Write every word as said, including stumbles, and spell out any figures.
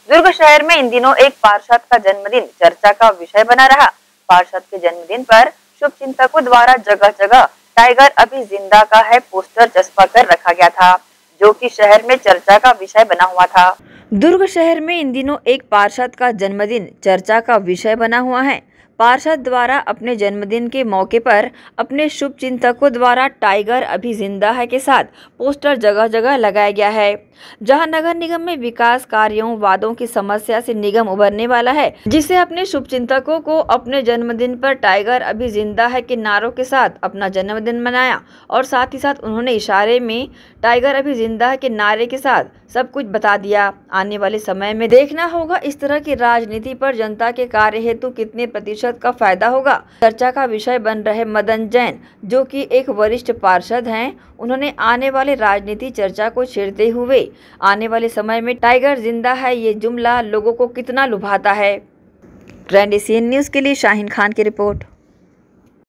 दुर्ग शहर में इन दिनों एक पार्षद का जन्मदिन चर्चा का विषय बना रहा। पार्षद के जन्मदिन पर शुभ चिंतकों द्वारा जगह जगह टाइगर अभी जिंदा का है पोस्टर चस्पा कर रखा गया था, जो कि शहर में चर्चा का विषय बना हुआ था। दुर्ग शहर में इन दिनों एक पार्षद का जन्मदिन चर्चा का विषय बना हुआ है। पार्षद द्वारा अपने जन्मदिन के मौके पर अपने शुभ चिंतकों द्वारा टाइगर अभी जिंदा है के साथ पोस्टर जगह जगह लगाया गया है, जहां नगर निगम में विकास कार्यों वादों की समस्या से निगम उभरने वाला है, जिसे अपने शुभ चिंतकों को अपने जन्मदिन पर टाइगर अभी जिंदा है के नारों के साथ अपना जन्मदिन मनाया और साथ ही साथ उन्होंने इशारे में टाइगर अभी जिंदा है के नारे के साथ सब कुछ बता दिया। आने वाले समय में देखना होगा इस तरह की राजनीति पर जनता के कार्य हेतु कितने प्रतिशत का फायदा होगा। चर्चा का विषय बन रहे मदन जैन, जो कि एक वरिष्ठ पार्षद हैं, उन्होंने आने वाले राजनीति चर्चा को छेड़ते हुए आने वाले समय में टाइगर जिंदा है ये जुमला लोगों को कितना लुभाता है। ग्रैंड एशियन न्यूज के लिए शाहीन खान की रिपोर्ट।